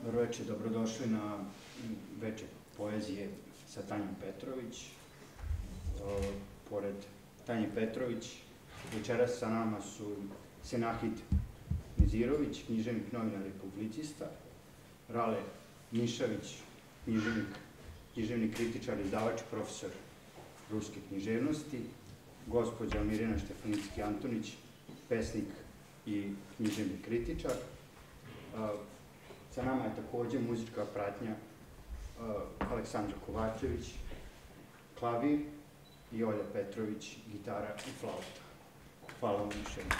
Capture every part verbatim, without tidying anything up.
Dobro večer, dobrodošli na večer poezije sa Tanjom Petrović. Pored Tanje Petrović, večeras sa nama su Senahid Nizirović, književnik, novinar i publicista, Rale Mišavić, književnik, književni kritičar, izdavač, profesor ruske književnosti, gospođa Mirjana Štefanicki-Antonić, pesnik i književni kritičar. Sa nama je takođe muzička pratnja Aleksandra Kovačević, klavir, i Olja Petrović, gitara i flauta. Hvala vam još jednom.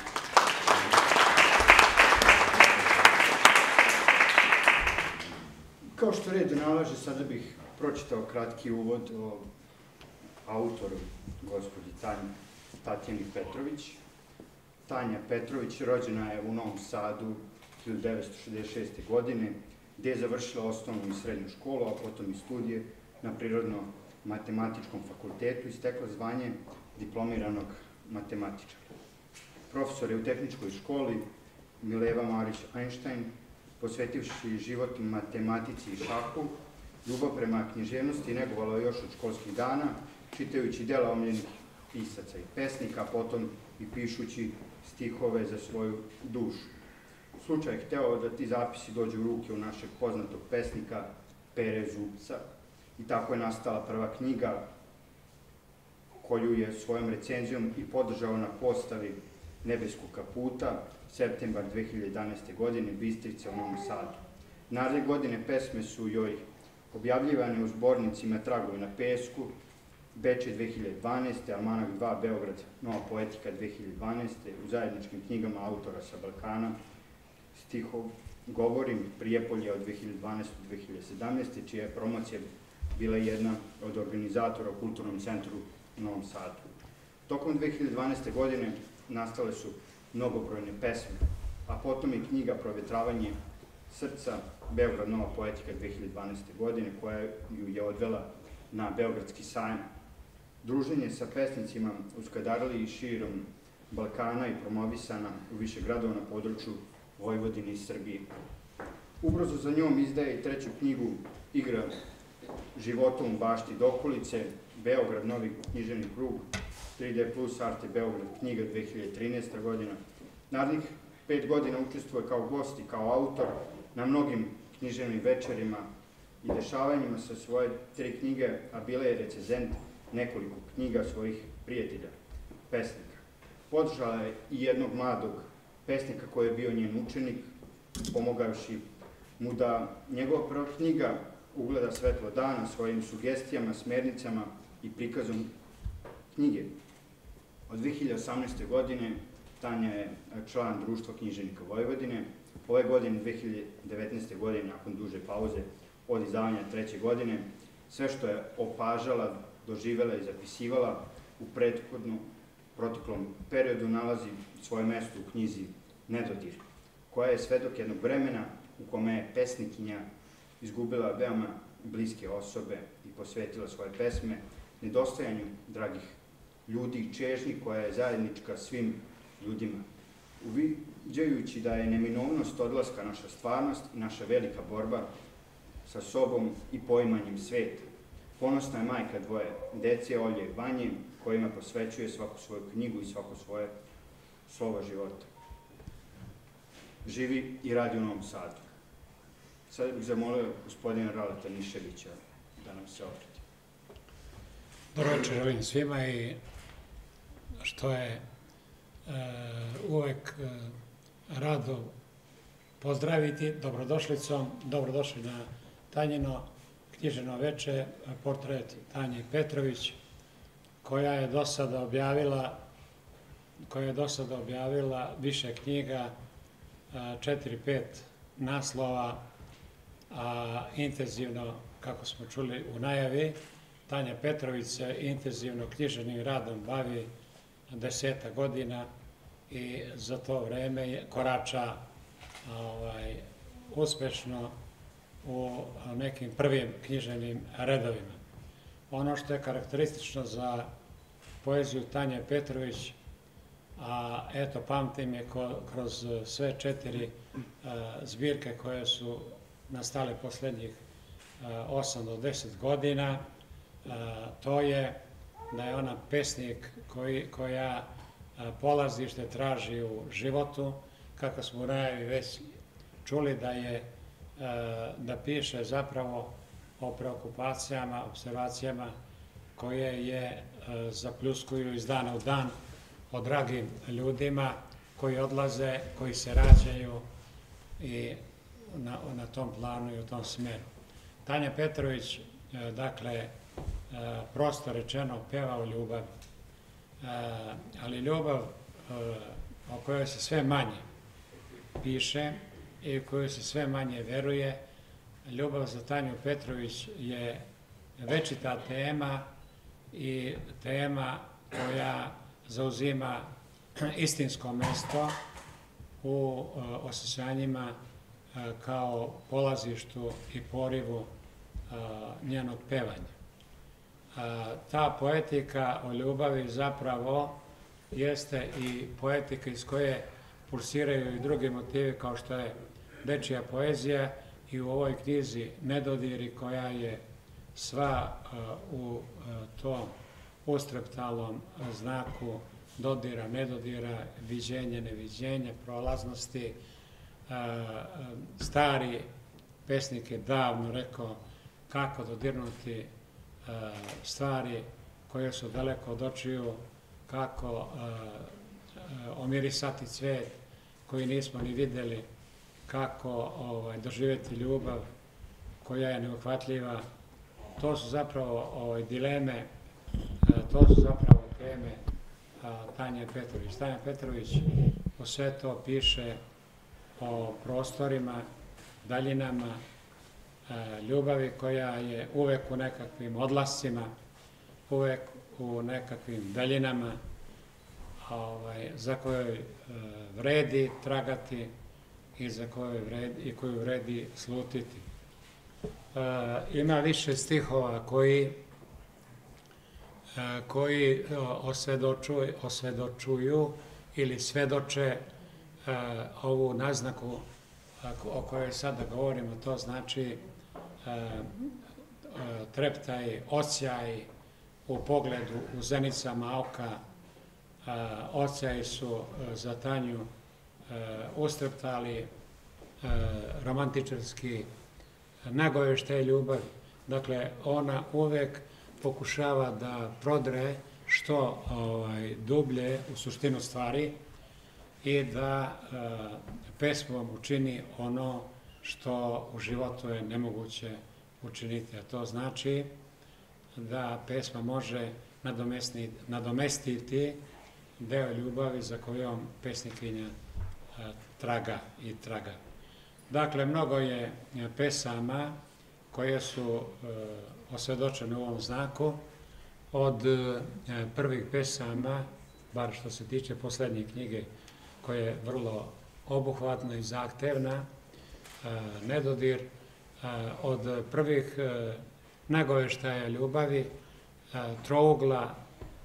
Kao što red nalaže, sada bih pročitao kratki uvod o autoru, gospođi Tatjani Petrović. Tanja Petrović rođena je u Novom Sadu hiljadu devetsto šezdeset šeste. godine, gde je završila osnovnu i srednju školu, a potom i studije na Prirodno-matematičkom fakultetu i stekla zvanje diplomiranog matematičara. Profesor je u tehničkoj školi Mileva Marić-Einstein, posvetivši život matematici i šahu, ljubav prema književnosti negovala još od školskih dana, čitajući dela omiljenih pisaca i pesnika, a potom i pišući stihove za svoju dušu. Slučaj je hteo da ti zapisi dođu u ruke u našeg poznatog pesnika Pere Zubca i tako je nastala prva knjiga koju je svojom recenzijom i podržao na postavi Nebeskog kaputa, septembar dve hiljade jedanaeste. godine, Bistrica u Novom Sadu. Naredne godine pesme su joj objavljivane u zbornicima Tragovi na pesku, Beče dve hiljade dvanaeste. Almanak dva, Beograd, Nova poetika dve hiljade dvanaeste. u zajedničkim knjigama autora sa Balkana, stihov Govorim, Prijepolje od dve hiljade dvanaeste. do dve hiljade sedamnaeste. čija je promocija bila jedna od organizatora u Kulturnom centru u Novom Sadu. Tokom dve hiljade dvanaeste. godine nastale su mnogobrojne pesme, a potom i knjiga Provetravanje srca, Beograd, Nova poetika dve hiljade dvanaeste. godine, koja ju je odvela na Beogradski sajam. Druženje sa pesnicima u Skadarliji i širom Balkana i promovisana u više gradova na području Vojvodine i Srbije. Ubrzo za njom izdaje i treću knjigu Igra životom u bašti dokolice, Beograd, Novi književni krug, tri D plus Arte Beograd, knjiga dve hiljade trinaeste. godina. Narednih pet godina učestvuje kao gost i kao autor na mnogim književnim večerima i dešavanjima sa svoje tri knjige, a bila je recenzent nekoliko knjiga svojih prijatelja, pesnika. Podržala je i jednog mladog pesnika koji je bio njen učenik, pomogavši mu da njegova prva knjiga ugleda svetlo dana svojim sugestijama, smernicama i prikazom knjige. Od dve hiljade osamnaeste. godine Tanja je član Društva književnika Vojvodine. Ove godine, dve hiljade devetnaeste. godine, nakon duže pauze od izdavanja treće godine, sve što je opažala, doživela i zapisivala u prethodnom proteklom periodu nalazi svoje mesto u knjizi Nedodir, koja je svedok jednog vremena u kome je pesnikinja izgubila veoma bliske osobe i posvetila svoje pesme nedostajanju dragih ljudi i čežnji koja je zajednička svim ljudima. Uviđajući da je neminovnost odlaska naša stvarnost i naša velika borba sa sobom i poimanjem sveta. Ponosna je majka dvoje dece, Olje i Vanje, kojima posvećuje svaku svoju knjigu i svako svoje slovo života. Živi i radi u Novom Sadu. Sada bih zamolio gospodina Raleta Miševića da nam se obrati. Dobro večer ovim svima i što je uvek rado pozdraviti dobrodošlicom, dobrodošli na Tanjino književno veče, portret Tanje Petrović, koja je do sada objavila koja je do sada objavila više knjiga, četiri, pet naslova, a intenzivno, kako smo čuli u najavi, Tanja Petrović se intenzivno književnim radom bavi deseta godina i za to vreme korača uspešno u nekim prvim književnim redovima. Ono što je karakteristično za poeziju Tanje Petrović, a eto pamtim je kroz sve četiri zbirke koje su nastale posljednjih osam do deset godina, to je da je ona pesnik koji, koja polazište traži u životu, kako smo u najavi već čuli da je da piše zapravo o preokupacijama, observacijama koje je zapljuskuju iz dana u dan o dragim ljudima koji odlaze, koji se rađaju i na, na tom planu i u tom smjeru. Tanja Petrović, dakle, prosto rečeno, peva o ljubavi, ali ljubav o kojoj se sve manje piše i u kojoj se sve manje veruje. Ljubav za Tanju Petrović je večita tema i tema koja zauzima istinsko mjesto u osjećanjima kao polazištu i porivu njenog pevanja. Ta poetika o ljubavi zapravo jeste i poetika iz koje pulsiraju i drugi motivi kao što je dečija poezija i u ovoj knjizi Nedodiri koja je sva u tom ustreptalom znaku dodira, nedodira, viđenje, neviđenje, prolaznosti. Stari pesnik je davno rekao kako dodirnuti stvari koje su daleko od očiju, kako omirisati cvijet koji nismo ni vidjeli, kako ovaj, doživjeti ljubav koja je neuhvatljiva. To su zapravo ovaj, dileme, to su zapravo teme Tanje Petrović. Tanja Petrović o sve to piše o prostorima, daljinama, ljubavi koja je uvek u nekakvim odlascima, uvek u nekakvim daljinama, ovaj, za kojoj vredi tragati i za koju vredi, i koju vredi slutiti. Ima više stihova koji koji osvedočuju, osvedočuju ili svedoče ovu naznaku o kojoj sada govorimo, to znači treptaj, osjaj u pogledu, u zenicama oka. Osjaji su za Tanju ustreptali, romantičarski nagoveštaj ljubavi. Dakle, ona uvek pokušava da prodre što ovaj, dublje u suštinu stvari i da pesmom učini ono što u životu je nemoguće učiniti. A to znači da pesma može nadomestiti deo ljubavi za kojom pesnikinja traga i traga. Dakle, mnogo je pesama koje su osvedočene u ovom znaku. Od prvih pesama, bar što se tiče posljednje knjige, koja je vrlo obuhvatna i zahtevna, Nedodir, od prvih nagoveštaja ljubavi, Trougla,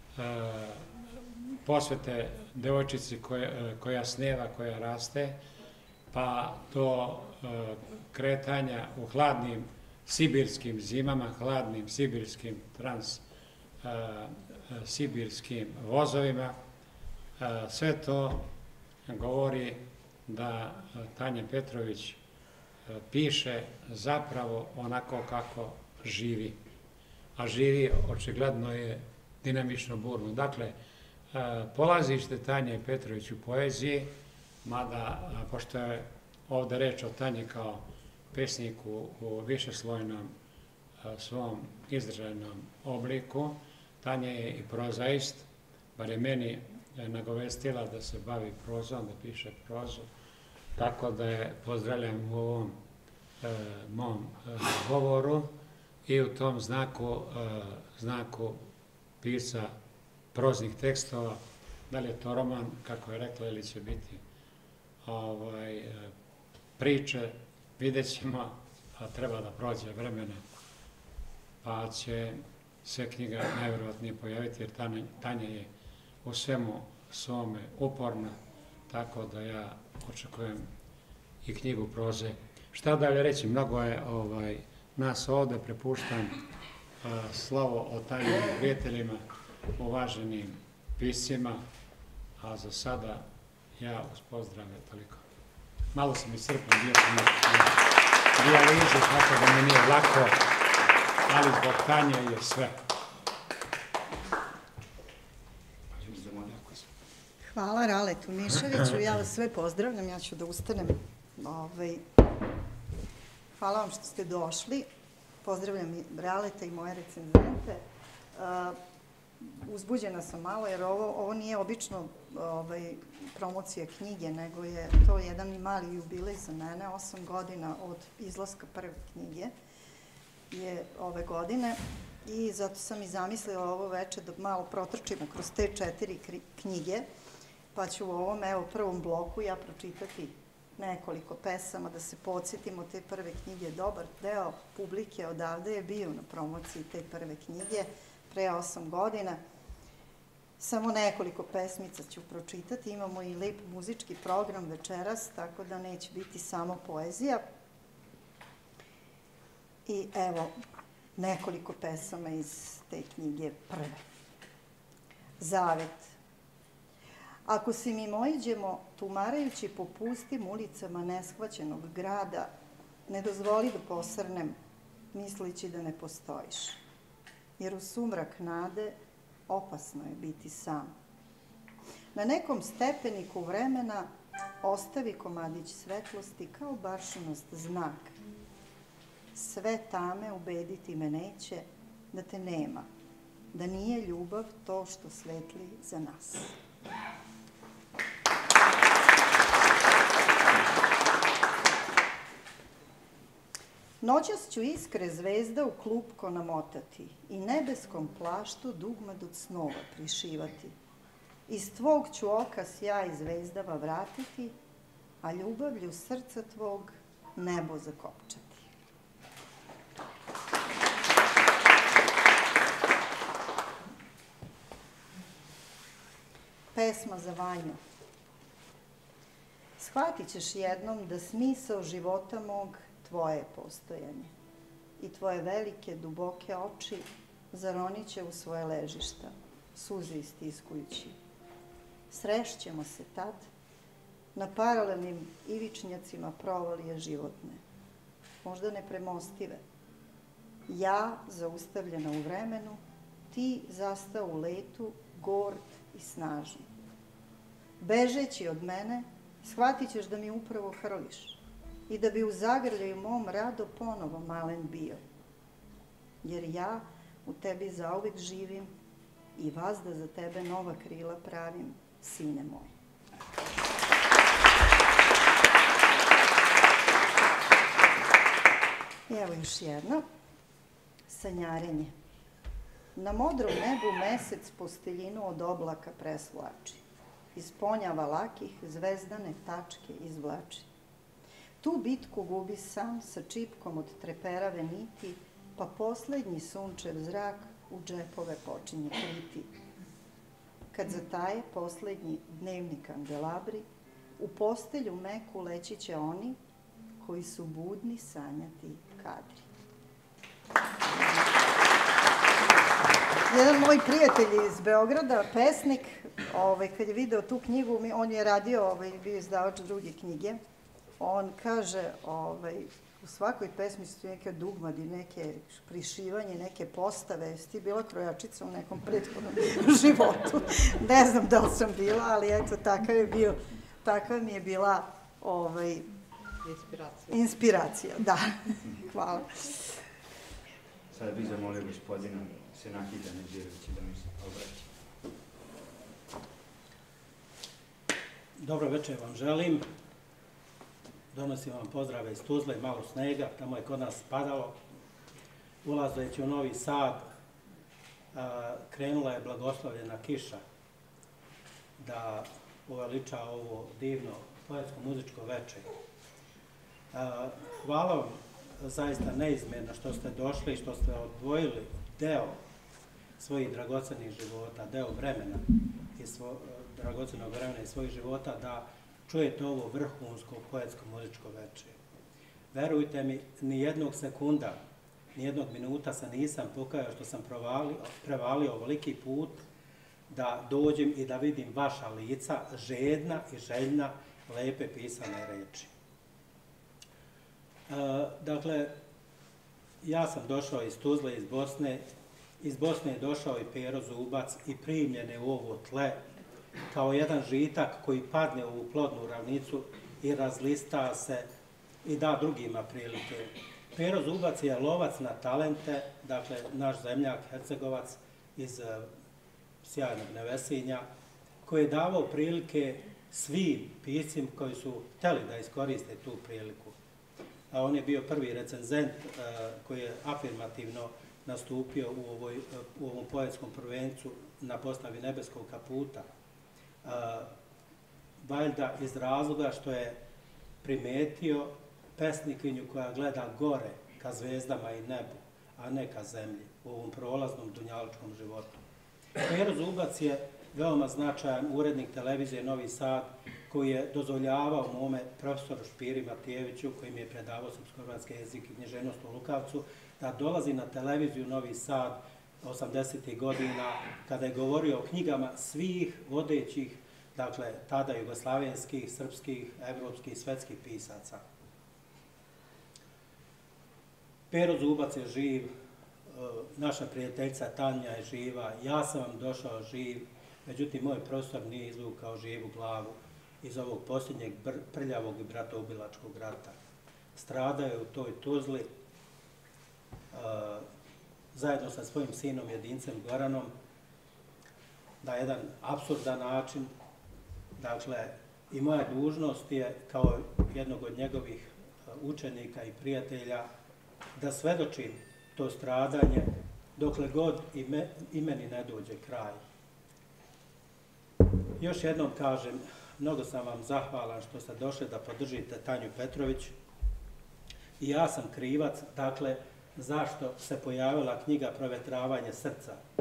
posvete devojčici koja snijeva, koja raste, pa do kretanja u hladnim sibirskim zimama, hladnim sibirskim trans sibirskim vozovima. Sve to govori da Tanja Petrović piše zapravo onako kako živi. A živi očigledno je dinamično burno. Dakle, polazište Tanje Petrović u poeziji, mada pošto je ovdje reč o Tanji kao pesniku u višeslojnom svom izraženom obliku, Tanja je i prozaist, bar je meni nagovestila da se bavi prozom, da piše prozu, tako da je pozdravljam u ovom e, mom e, govoru i u tom znaku, e, znaku pisa proznih tekstova, da li je to roman, kako je rekla, ili će biti ovaj, priče, vidjet ćemo, a treba da prođe vremena, pa će se knjiga najvjerovatnije pojaviti, jer Tanja, Tanja je u svemu svome uporna, tako da ja očekujem i knjigu proze. Šta dalje reći, mnogo je nas ovde, prepuštam slovo o tajnim prijateljima, uvaženim piscima, a za sada ja uz pozdrav je toliko. Malo sam iscrpan, bio sam na dijalizi, tako da mi nije lako, ali zbog Tanje je sve. Hvala Raletu Miševiću, ja vas sve pozdravljam, ja ću da ustanem. Hvala vam što ste došli, pozdravljam i Raleta i moje recenzente. Uzbuđena sam malo jer ovo nije obično promocija knjige, nego je to jedan mali jubilej za mene, osam godina od izlaska prve knjige je ove godine i zato sam i zamislila ovo veče da malo protrčimo kroz te četiri knjige, pa ću u ovom evo prvom bloku ja pročitati nekoliko pesama da se podsjetimo te prve knjige. Dobar deo publike odavde je bio na promociji te prve knjige pre osam godina. Samo nekoliko pesmica ću pročitati. Imamo i lep muzički program večeras, tako da neće biti samo poezija. I evo nekoliko pesama iz te knjige prve. Zavet. Ako se mimoiđemo, tumarajući po pustim ulicama neshvaćenog grada, ne dozvoli da posrnem, misleći da ne postojiš. Jer u sumrak nade opasno je biti sam. Na nekom stepeniku vremena ostavi komadić svetlosti kao baršinost znak. Sve tame ubediti me neće da te nema, da nije ljubav to što svetli za nas. Noćas ću iskre zvezda u klupko namotati i nebeskom plaštu dugmad od snova prišivati. Iz tvog ću oka sjaj zvezdava vratiti, a ljubavlju srca tvog nebo zakopčati. Pesma za Vanju. Shvatit ćeš jednom da smisao života mog tvoje postojanje i tvoje velike, duboke oči zaronit će u svoje ležišta, suze istiskujući. Srešćemo se tad na paralelnim ivičnjacima provalije životne, možda nepremostive. Ja zaustavljena u vremenu, ti zastao u letu, gord i snažan. Bežeći od mene, shvatit ćeš da mi upravo hrliš i da bi u zagrljaju mom rado ponovo malen bio. Jer ja u tebi zauvek živim i vazda za tebe nova krila pravim, sine moj. I evo još jedna. Sanjarenje. Na modrom nebu mesec posteljinu od oblaka presvlači. Iz ponjava lakih zvezdane tačke izvlači. Tu bitku gubi sam sa čipkom od treperave niti, pa poslednji sunčev zrak u džepove počinje pliti. Kad zataje poslednji dnevni kandelabri, u postelju meku leći će oni koji su budni sanjati kadri. Jedan moj prijatelj iz Beograda, pesnik, kad je video tu knjigu, on je radio, bio izdavač druge knjige, on kaže, u svakoj pesmi su neke dugmadi, neke prišivanje, neke postave. Jesi ti bila krojačica u nekom prethodnom životu? Ne znam da li sam bila, ali eto, takav je bio, takva mi je bila inspiracija. Da, hvala. Sada bih zamolio gospodina Senahida Neđirovića da mi se obraća. Dobro večer vam želim. Donosim vam pozdrave iz Tuzle, malo snega, tamo je kod nas padalo. Ulazeći u Novi Sad, krenula je blagoslovljena kiša da uveliča ovo divno poetsko-muzičko večer. Hvala vam zaista neizmjerno što ste došli i što ste odvojili deo svojih dragocenih života, deo vremena, dragocenog vremena iz svojih života da čujete ovo vrhunsko poetsko-muzičko večer. verujte mi, ni jednog sekunda, ni jednog minuta se nisam pokajao što sam prevalio, prevalio ovoliki put da dođem i da vidim vaša lica, žedna i željna lepe pisane reči. E, dakle, ja sam došao iz Tuzle, iz Bosne. Iz Bosne je došao i Pero Zubac i primljen je u ovo tle kao jedan žitak koji padne u plodnu ravnicu i razlista se i da drugima prilike. Pero Zubac je lovac na talente, dakle, naš zemljak, Hercegovac iz uh, sjajnog Nevesinja, koji je davao prilike svim piscima koji su htjeli da iskoriste tu priliku. A on je bio prvi recenzent uh, koji je afirmativno nastupio u, ovoj, u ovom poetskom prvencu na postavi Nebeskog kaputa. Uh, valjda iz razloga što je primetio pesnikinju koja gleda gore ka zvezdama i nebu, a ne ka zemlji u ovom prolaznom dunjaličkom životu. Pero Zubac je veoma značajan urednik televizije Novi Sad koji je dozvoljavao mome profesoru Špiri Matijeviću, koji mi je predavao srpsko-hrvatski jezik i književnost u Lukavcu, da dolazi na televiziju Novi Sad osamdesetih godina kada je govorio o knjigama svih vodećih, dakle, tada jugoslavenskih, srpskih, evropskih, svetskih pisaca. Pero Zubac je živ, naša prijateljica Tanja je živa, ja sam vam došao živ, međutim, moj profesor nije izvukao živu glavu iz ovog posljednjeg prljavog i bratoubilačkog rata. Stradao je u toj Tuzli, zajedno sa svojim sinom Jedincem Goranom, na jedan apsurdan način. Dakle, i moja dužnost je, kao jednog od njegovih učenika i prijatelja, da svedočim to stradanje dokle god i, me, i meni ne dođe kraj. Još jednom kažem, mnogo sam vam zahvalan što ste došli da podržite Tanju Petrović. I ja sam krivac, dakle, zašto se pojavila knjiga Provetravanje srca. E,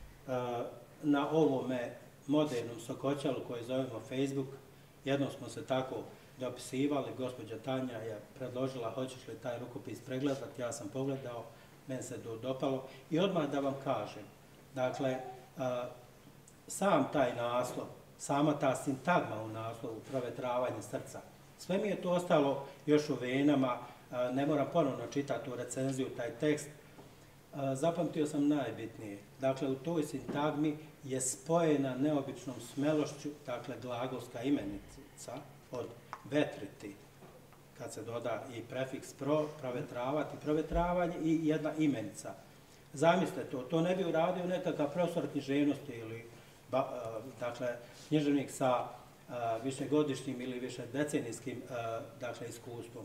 na ovome modernom sokoćalu koji zovemo Facebook, jednom smo se tako dopisivali, gospođa Tanja je predložila hoćeš li taj rukopis pregledati, ja sam pogledao, meni se to dopalo i odmah da vam kažem, dakle, a, sam taj naslov, sama ta sintagma u naslovu, Provetravanje srca, sve mi je to ostalo još u venama, a, ne moram ponovno čitati u recenziju taj tekst, a, zapamtio sam najbitnije, dakle, u toj sintagmi je spojena neobičnom smelošću, dakle, glagolska imenica od vetriti, kad se doda i prefiks pro, provetravati, provetravanje i jedna imenica. Zamislite to, to ne bi uradio nekakav profesor književnosti ili, ba, dakle, književnik sa a, višegodišnjim ili višedecenijskim a, dakle, iskustvom.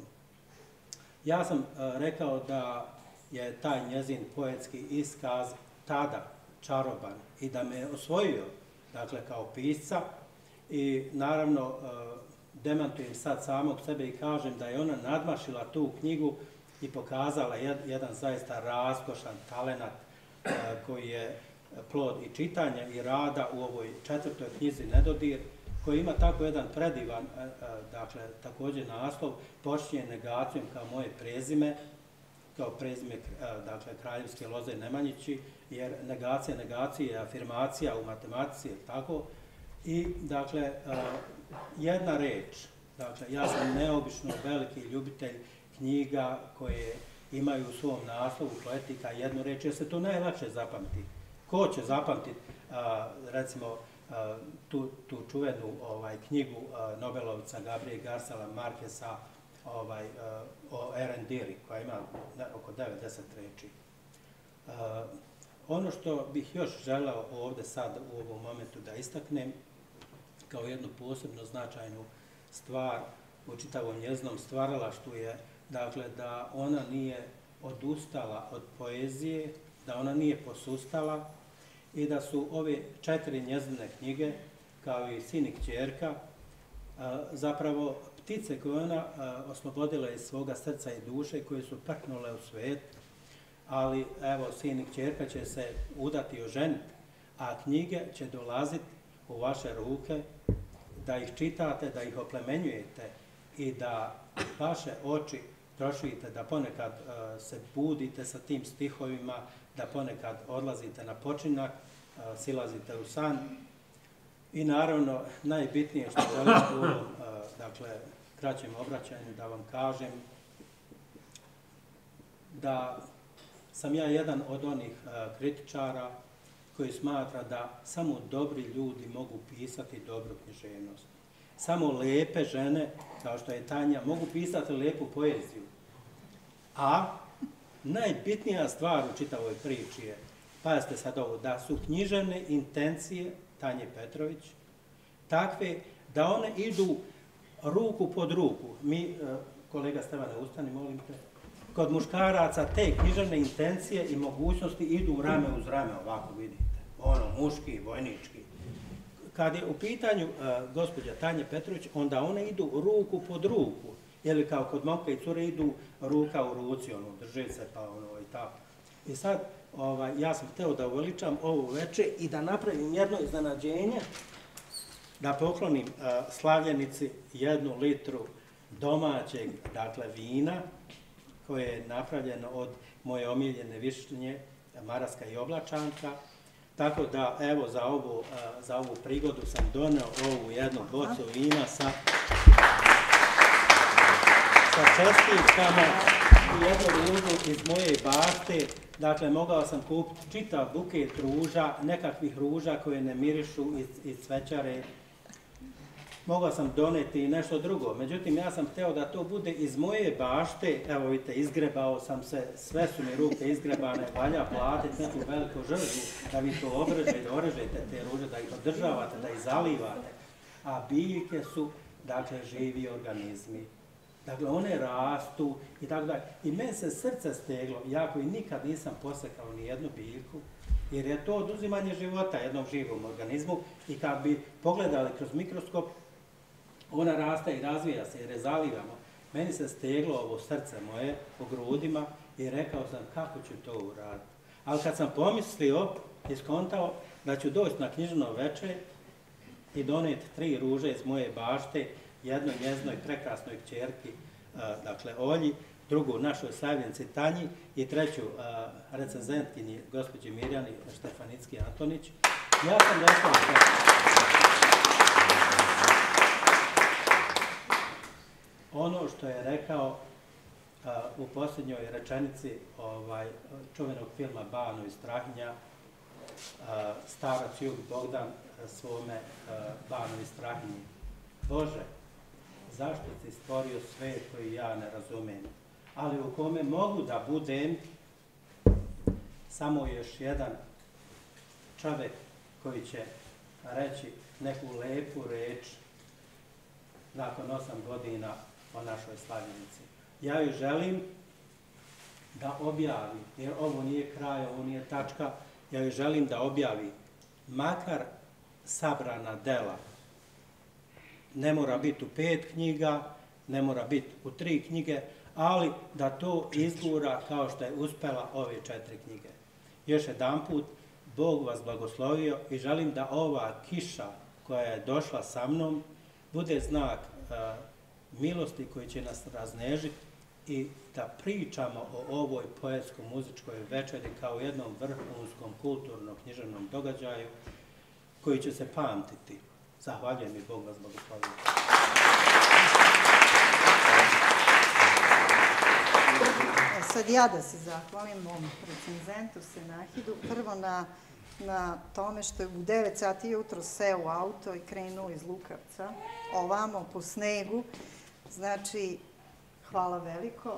Ja sam a, rekao da je taj njezin poetski iskaz tada čaroban i da me osvojio, dakle, kao pisca i naravno a, demantujem sad samog sebe i kažem da je ona nadmašila tu knjigu i pokazala jed, jedan zaista raskošan talenat e, koji je plod i čitanja i rada u ovoj četvrtoj knjizi Nedodir, koji ima tako jedan predivan, e, e, dakle, također naslov, počinje negacijom kao moje prezime, kao prezime, e, dakle, Kraljevske Loze Nemanjići, jer negacija negacije je afirmacija u matematici, tako, i, dakle, e, jedna reč, dakle, ja sam neobično veliki ljubitelj knjiga koje imaju u svom naslovu poetika jednu reč, jer se to najlakše zapamti. Ko će zapamtiti, recimo, a, tu, tu čuvenu ovaj, knjigu a, Nobelovca Gabriela García Márqueza ovaj, a, o Erendiri, koja ima ne, oko devedeset reči. A, ono što bih još želeo ovdje sad u ovom momentu da istaknem, kao jednu posebno značajnu stvar u čitavom njeznom stvaralaštvu je, dakle, da ona nije odustala od poezije, da ona nije posustala i da su ove četiri njezine knjige, kao i Sin i kćerka, zapravo ptice koje ona oslobodila iz svoga srca i duše, koje su prhnule u svijet, ali evo, Sin i kćerka će se udati i oženiti, a knjige će dolaziti u vaše ruke, da ih čitate, da ih oplemenjujete i da vaše oči trošite, da ponekad uh, se budite sa tim stihovima, da ponekad odlazite na počinak, uh, silazite u san. I naravno, najbitnije što želim u ovom, uh, dakle, kraćem obraćanju da vam kažem, da sam ja jedan od onih uh, kritičara koji smatra da samo dobri ljudi mogu pisati dobru književnost. Samo lepe žene, kao što je Tanja, mogu pisati lepu poeziju. A najbitnija stvar u čitavoj priči je, pazite sad ovo, da su književne intencije Tanje Petrović takve da one idu ruku pod ruku. Mi, kolega Stevane, ustani, molim te. Kod muškaraca te književne intencije i mogućnosti idu rame uz rame, ovako vidite. Ono, muški, vojnički. Kad je u pitanju uh, gospođa Tanja Petrović, onda one idu ruku pod ruku. Ili kao kod momka i cure idu ruka u ruci, ono, drže se pa ono i tako. I sad, ovaj, ja sam hteo da uveličam ovo veče i da napravim jedno iznenađenje, da poklonim uh, slavljenici jednu litru domaćeg, dakle, vina, koje je napravljeno od moje omiljene višnje, Maraska i Oblačanka. Tako da, evo, za ovu, za ovu prigodu sam doneo ovu jednu bocu vina sa, sa čestitkama i jednu ružu iz moje bašte. Dakle, mogao sam kupiti čitav buket ruža, nekakvih ruža koje ne mirišu iz, iz cvećare. Mogao sam doneti i nešto drugo, međutim, ja sam hteo da to bude iz moje bašte. Evo vidite, izgrebao sam se, sve su mi ruke izgrebane, valja platiti neku veliku žrtvu da vi to obrežete, orežete te ruže, da ih održavate, da ih zalivate. A biljke su, dakle, živi organizmi. Dakle, one rastu i tako dalje. I meni se srce steglo, ja koji nikad nisam posekao ni jednu biljku, jer je to oduzimanje života jednom živom organizmu i kad bi pogledali kroz mikroskop, ona raste i razvija se jer je zalivamo. Meni se steglo ovo srce moje po grudima i rekao sam kako ću to uraditi. Ali kad sam pomislio i skontao da ću doći na književno veče i doneti tri ruže iz moje bašte, jednoj njeznoj prekrasnoj kćerki, dakle Olji, drugu našoj slavljenici Tanji i treću recenzentkinji gospođi Mirjani Štefanicki-Antonić. Ja sam rekao ono što je rekao uh, u posljednjoj rečenici ovaj, čuvenog filma Bano i Strahinja, uh, starac Jug Bogdan svome uh, Bano i Strahinji. Bože, zašto si stvorio svet koji ja ne razumem, ali u kome mogu da budem samo još jedan čovjek koji će reći neku lepu reč nakon osam godina o našoj slavljenici. Ja joj želim da objavi, jer ovo nije kraj, ovo nije tačka, ja joj želim da objavi makar sabrana dela. Ne mora biti u pet knjiga, ne mora biti u tri knjige, ali da to izgura kao što je uspela ove četiri knjige. Još jedan put, Bog vas blagoslovio i želim da ova kiša koja je došla sa mnom bude znak uh, milosti koji će nas raznežiti i da pričamo o ovoj poetsko-muzičkoj večeri kao jednom vrhunskom kulturnom književnom događaju koji će se pamtiti. Zahvaljujem i Bog vas blagoslovio. Sad ja da se zahvalim mom recenzentu Senahidu, prvo na, na tome što je u devet sati jutro seo u auto i krenuo iz Lukavca, ovamo po snegu. Znači, hvala veliko.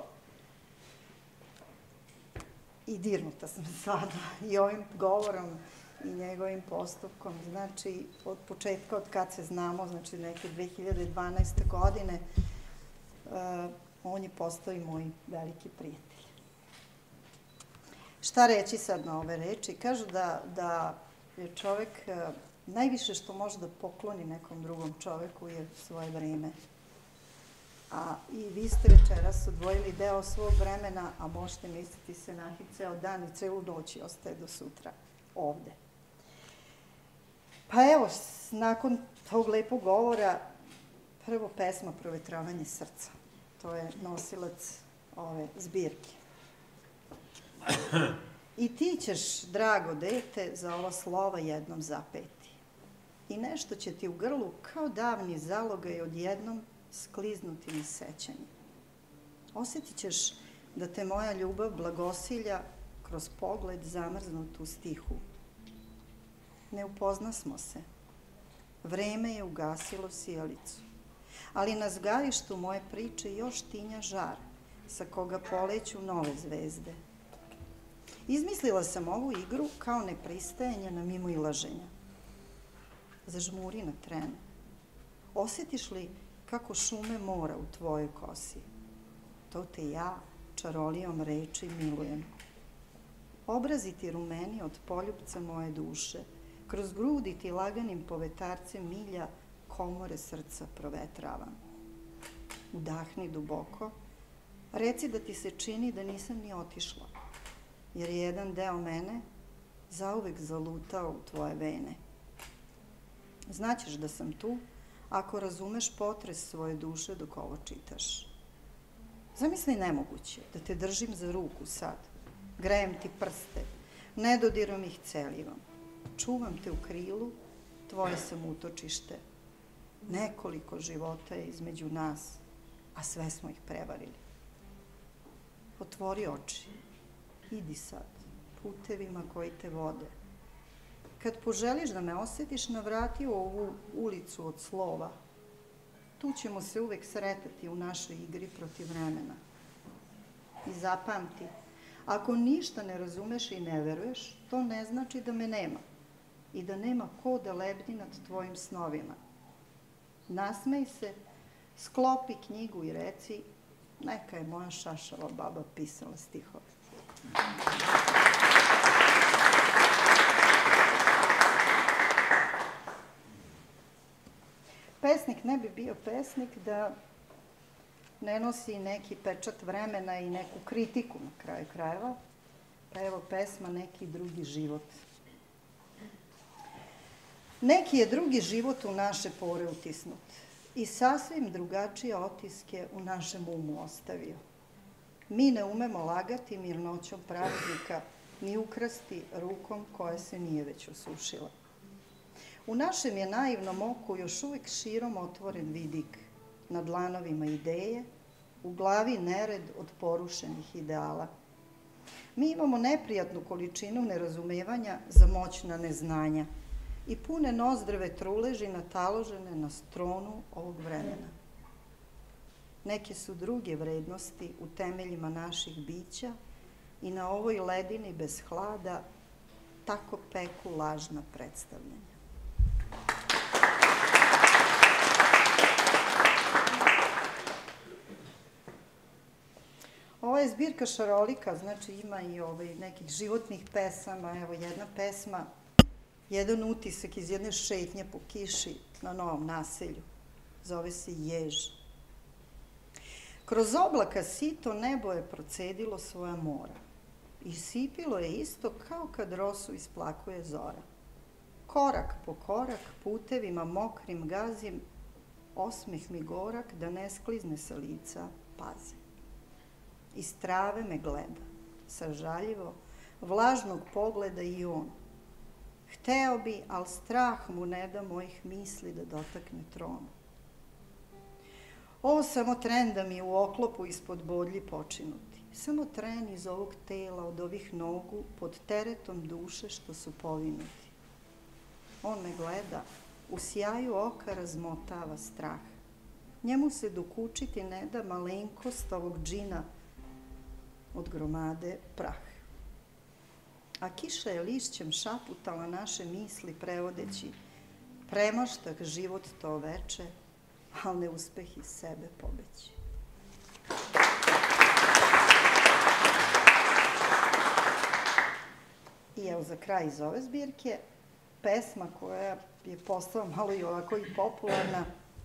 I dirnuta sam sada i ovim govorom i njegovim postupkom. Znači, od početka, od kad se znamo, znači neke dve hiljade dvanaeste. godine, uh, on je postao i moj veliki prijatelj. Šta reći sad na ove reči? Kažu da, da je čovek, uh, najviše što može da pokloni nekom drugom čoveku je svoje vreme. A i vi ste večeras odvojili deo svog vremena, a možete misliti Senahid ceo dan i celu noć i ostaje do sutra ovde. Pa evo, nakon tog lepog govora, prvo pesma Provetravanje srca. To je nosilac ove zbirke. I ti ćeš, drago dete, za ova slova jednom zapeti. I nešto će ti u grlu kao davni zalogaj odjednom skliznuti niz sećanje. Osjetit ćeš da te moja ljubav blagosilja kroz pogled zamrznut u stihu. Ne upoznasmo se. Vreme je ugasilo sijalicu. Ali na zgarištu moje priče još tinja žar, sa koga poleću nove zvezde. Izmislila sam ovu igru kao nepristajanje na mimoilaženja. Zažmuri na tren. Osjetiš li kako šume mora u tvojoj kosi? To te ja, čarolijom reči, milujem. Obrazi ti rumeni od poljupca moje duše, kroz grudi ti laganim povetarcem milja komore srca provetravam. Udahni duboko, reci da ti se čini da nisam ni otišla, jer je jedan deo mene zauvek zalutao u tvoje vene. Znaćeš da sam tu ako razumeš potres svoje duše dok ovo čitaš. Zamisli nemoguće da te držim za ruku sad, grejem ti prste, nedodirom ih celivam. Čuvam te u krilu, tvoje sam utočište. Nekoliko života je između nas, a sve smo ih prevarili. Otvori oči, idi sad, putevima koji te vode. Kad poželiš da me osjetiš, navrati u ovu ulicu od slova. Tu ćemo se uvek sretati u našoj igri protiv vremena. I zapamti, ako ništa ne razumeš i ne veruješ, to ne znači da me nema i da nema ko da lebdi nad tvojim snovima. Nasmej se, sklopi knjigu i reci, neka je moja šašava baba pisala stihove. Pesnik ne bi bio pesnik da ne nosi neki pečat vremena i neku kritiku na kraju krajeva. Pa evo pesma Neki drugi život. Neki je drugi život u naše pore utisnut i sasvim drugačije otiske u našem umu ostavio. Mi ne umemo lagati mirnoćom praznika, ni ukrasti rukom koja se nije već osušila. U našem je naivnom oku još uvek širom otvoren vidik, na dlanovima ideje, u glavi nered od porušenih ideala. Mi imamo neprijatnu količinu nerazumevanja za moćna neznanja i pune nozdrve truleži nataložene na stronu ovog vremena. Neke su druge vrednosti u temeljima naših bića i na ovoj ledini bez hlada tako peku lažna predstavljanja. Ova je zbirka šarolika, znači ima i nekih životnih pesama. Evo jedna pesma, jedan utisak iz jedne šetnje po kiši na Novom naselju. Zove se Jež. Kroz oblaka sito nebo je procedilo svoja mora i sipilo je isto kao kad rosu isplakuje zora. Korak po korak putevima mokrim gazim, osmeh mi gorak da ne sklizne sa lica paze. Iz trave me gleda, sažaljivo, vlažnog pogleda i on. Hteo bi, al strah mu ne da mojih misli da dotakne tronu. Ovo samo tren da mi u oklopu ispod bodlji počinuti. Samo tren iz ovog tela, od ovih nogu, pod teretom duše što su povinuti. On me gleda, u sjaju oka razmotava strah. Njemu se dokučiti ne da malenkost ovog džina od gromade prah. A kiša je lišćem šaputala naše misli prevodeći premaštak život to veče, ali ne uspeh iz sebe pobeći. I evo za kraj iz ove zbirke, pesma koja je postala malo i ovako i popularna.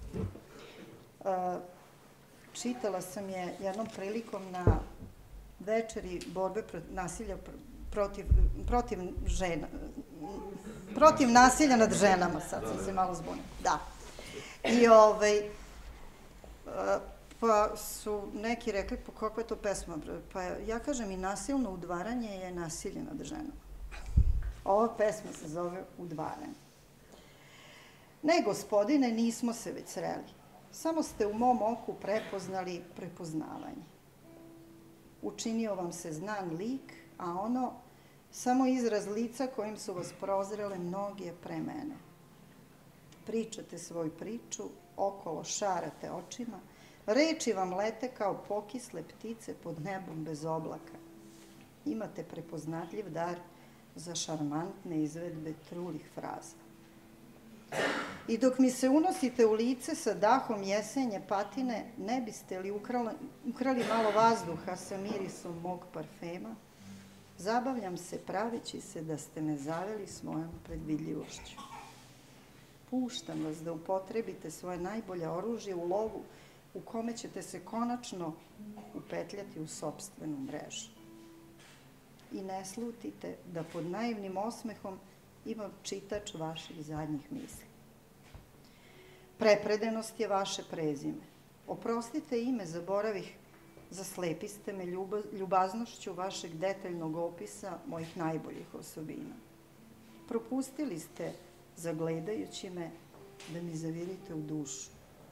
Čitala sam je jednom prilikom na večeri borbe nasilja protiv, protiv žena, protiv nasilja nad ženama, sad sam se malo zbunila. Da. I ovaj, Pa su neki rekli, pa kakva je to pesma? Pa ja kažem, i nasilno udvaranje je nasilje nad ženama. Ova pesma se zove Udvaranje. Ne, gospodine, nismo se već sreli. Samo ste u mom oku prepoznali prepoznavanje. Učinio vam se znan lik, a ono samo izraz lica kojim su vas prozrele mnoge pre mene. Pričate svoju priču, okolo šarate očima, reči vam lete kao pokisle ptice pod nebom bez oblaka. Imate prepoznatljiv dar za šarmantne izvedbe trulih fraza. I dok mi se unosite u lice sa dahom jesenje patine, ne biste li ukrali, ukrali malo vazduha sa mirisom mog parfema? Zabavljam se praveći se da ste me zaveli svojom predvidljivošću. Puštam vas da upotrebite svoje najbolje oružje u lovu u kome ćete se konačno upetljati u sopstvenu mrežu. I ne slutite da pod naivnim osmehom imam čitač vaših zadnjih misli. Prepredenost je vaše prezime. Oprostite ime, zaboravih, zaslepiste me ljubaznošću vašeg detaljnog opisa mojih najboljih osobina. Propustili ste, zagledajući me, da mi zavirite u dušu.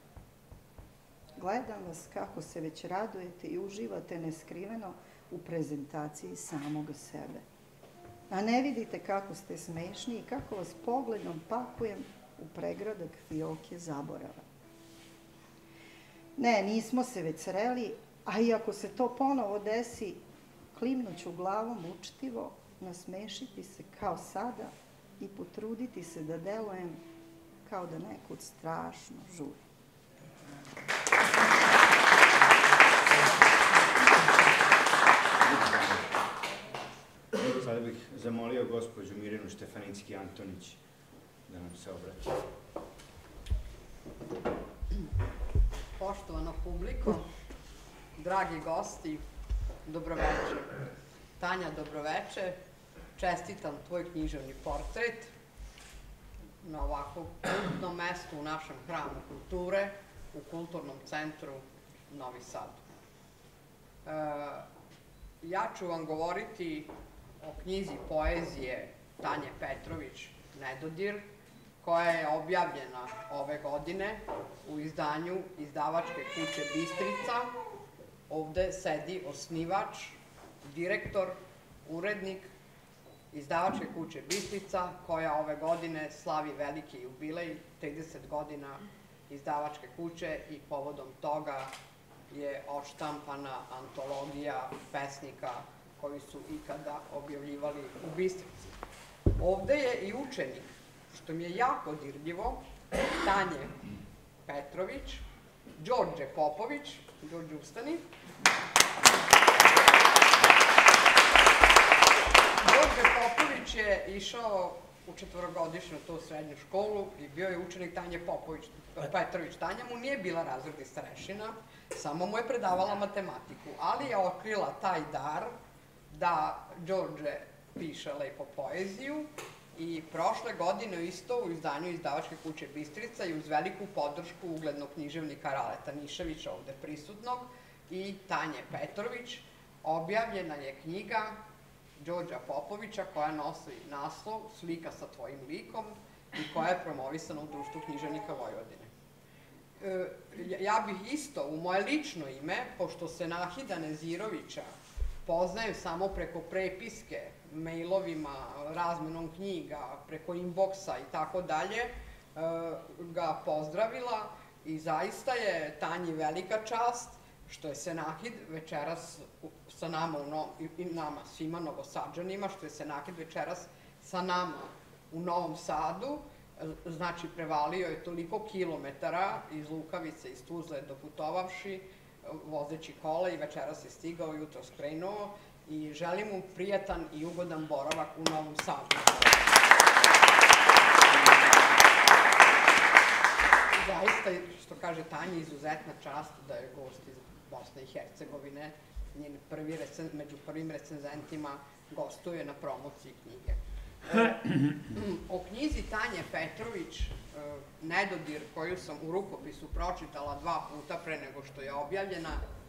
Gledam vas kako se već radujete i uživate neskriveno u prezentaciji samoga sebe. A ne vidite kako ste smešni i kako vas pogledom pakujem u pregradak fioke zaborava. Ne, nismo se već sreli, a i ako se to ponovo desi, klimnuću glavom učtivo, nasmešiti se kao sada i potruditi se da delujem kao da nekud strašno žuri. Sada bih zamolio gospođu Mirjanu Štefanicki-Antonić da nam se obrati. Poštovana publiko, dragi gosti, dobroveče. Tanja, dobroveče. Čestitam tvoj književni portret na ovako kultnom mestu u našem hramu kulture, u Kulturnom centru Novi Sad. Ja ću vam govoriti o knjizi poezije Tanje Petrović Nedodir, koja je objavljena ove godine u izdanju izdavačke kuće Bistrica. Ovde sedi osnivač, direktor, urednik izdavačke kuće Bistrica, koja ove godine slavi veliki jubilej, trideset godina izdavačke kuće, i povodom toga je odštampana antologija pesnika koji su ikada objavljivali u Bistrici. Ovde je i učenik, što mi je jako dirljivo, Tanje Petrović, Đorđe Popović. Đorđe, ustani. Đorđe Popović je išao u četvorogodišnju tu srednju školu i bio je učenik Tanje Petrović. Tanja mu nije bila razredni starešina, samo mu je predavala matematiku, ali je otkrila taj dar da Đorđe piše lepo poeziju i prošle godine isto u izdanju izdavačke kuće Bistrica i uz veliku podršku uglednog književnika Raleta Niševića, ovde prisutnog, i Tanje Petrović, objavljena je knjiga Đorđa Popovića koja nosi naslov Slika sa tvojim likom i koja je promovisana u Društvu književnika Vojvodine. Ja bih isto u moje lično ime, pošto se Nahida Nezirovića poznajem samo preko prepiske, mailovima, razmenom knjiga, preko inboxa i tako dalje, ga pozdravila i zaista je Tanji velika čast što je Senahid večeras sa nama, i nama svima Novosađanima, što je Senahid večeras sa nama u Novom Sadu. Znači, prevalio je toliko kilometara iz Lukavice, iz Tuzle, doputovavši, vozeći kola, i večeras je stigao, jutro skrenuo, i želim mu prijatan i ugodan boravak u Novom Sadu. Zaista, što kaže Tanja, izuzetna čast da je gost iz Bosne i Hercegovine, njen među prvim recenzentima gostuje na promociji knjige. O knjizi Tanje Petrović, Nedodir, koju sam u rukopisu pročitala dva puta pre nego što je objavljena,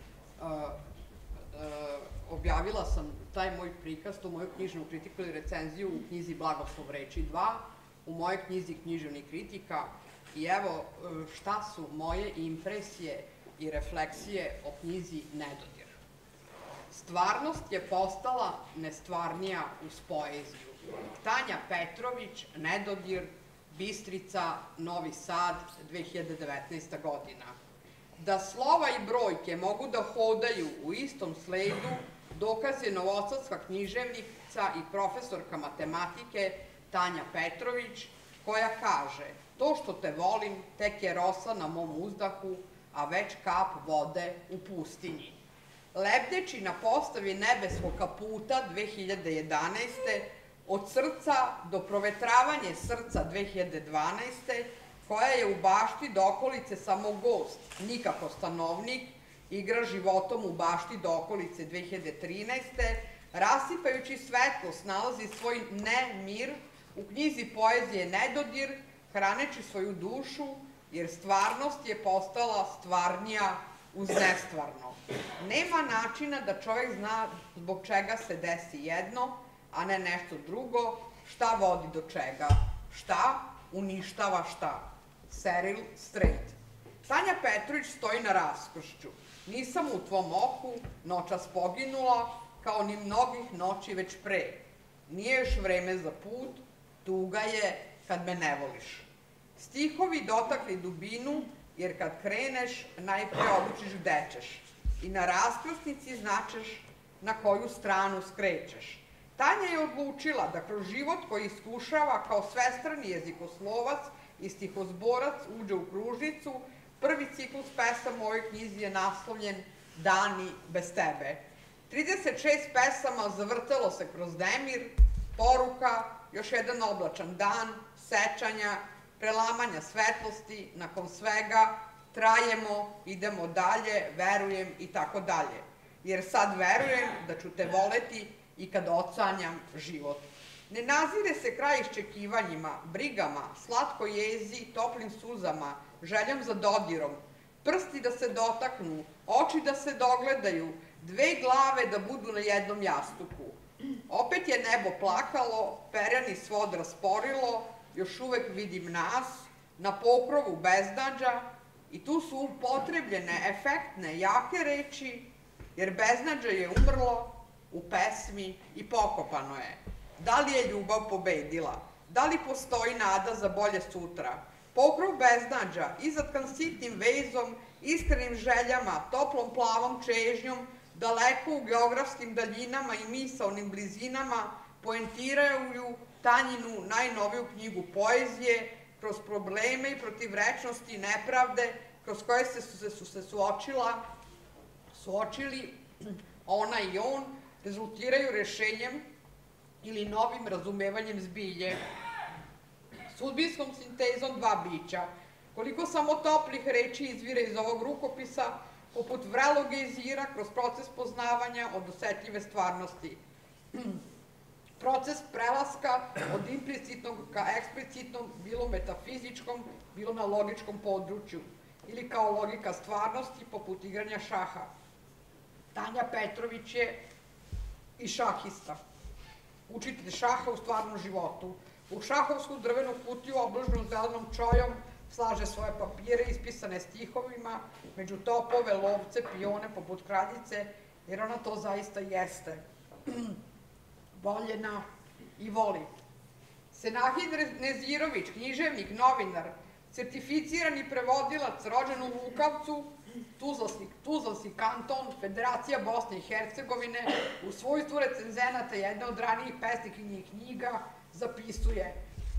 objavila sam taj moj prikaz, tu moju knjižnu kritiku ili recenziju u knjizi Blagoslov reči dva, u mojoj knjizi Književnih kritika, i evo šta su moje impresije i refleksije o knjizi Nedodir. Stvarnost je postala nestvarnija uz poeziju. Tanja Petrović, Nedodir, Bistrica, Novi Sad, dve hiljade devetnaesta godina. Da slova i brojke mogu da hodaju u istom sledu, dokaz je novosadska književnica i profesorka matematike Tanja Petrović, koja kaže: to što te volim tek je rosa na mom uzdahu, a već kap vode u pustinji. Lebdeći na postavi nebeskog kaputa dve hiljade jedanaeste. Od srca do provetravanje srca dve hiljade dvanaeste. koja je u bašti do okolice samo gost, nikako stanovnik, igra životom u bašti do okolice dve hiljade trinaeste. Rasipajući svetlost nalazi svoj nemir u knjizi poezije Nedodir, hraneći svoju dušu, jer stvarnost je postala stvarnija uz nestvarno. Nema načina da čovjek zna zbog čega se desi jedno, a ne nešto drugo, šta vodi do čega, šta uništava šta. Cyril Strait. Tanja Petrović stoji na raskršću. Nisam u tvom oku, noćas poginula, kao ni mnogih noći već pre. Nije još vreme za put, tuga je kad me ne voliš. Stihovi dotakli dubinu, jer kad kreneš, najpre odlučiš gde ćeš. I na raskrsnici značeš na koju stranu skrećeš. Tanja je odlučila da kroz život koji iskušava kao svestrani jezikoslovac i stihozborac uđe u kružnicu. Prvi ciklus pesama u ovoj knjizi je naslovljen Dani bez tebe. trideset šest pesama zavrtelo se kroz nemir, poruka, još jedan oblačan dan, sećanja, prelamanja svetlosti, nakon svega trajemo, idemo dalje, verujem i tako dalje. Jer sad verujem da ću te voleti i kad ocanjam život. Ne nazire se kraj iščekivanjima, brigama, slatko jezi, toplim suzama, željom za dodirom, prsti da se dotaknu, oči da se dogledaju, dve glave da budu na jednom jastuku. Opet je nebo plakalo, perjani svod rasporilo, još uvek vidim nas, na pokrovu beznađa, i tu su upotrebljene efektne, jake reči, jer beznađe je umrlo u pesmi i pokopano je. Da li je ljubav pobedila? Da li postoji nada za bolje sutra? Pokrov beznađa, izatkan sitnim vezom, iskrenim željama, toplom plavom čežnjom, daleko u geografskim daljinama i misaonim blizinama, poentiraju Tanjinu najnoviju knjigu poezije, kroz probleme i protivrečnosti i nepravde, kroz koje su se suočila, suočili ona i on, rezultiraju rešenjem ili novim razumevanjem zbilje, sudbinskom sintezom dva bića. Koliko samo toplih reči izvire iz ovog rukopisa, poput vrelog gejzira kroz proces poznavanja od osetljive stvarnosti. Proces prelaska od implicitnog ka eksplicitnom, bilo metafizičkom, bilo na logičkom području, ili kao logika stvarnosti, poput igranja šaha. Tanja Petrović je i šahista. Učitelj šaha u stvarnom životu. U šahovsku drvenu kutiju obloženu zelenom čojom slaže svoje papire ispisane stihovima, među topove, lovce, pione, poput kraljice, jer ona to zaista jeste. Voljena i voli. Senahid Nezirović, književnik, novinar, certificirani prevodilac, rođen u Lukavcu, Tuzlanski kanton, Federacija Bosne i Hercegovine, u svojstvu recenzenata jedne od ranijih pesnikinjih knjiga, zapisuje: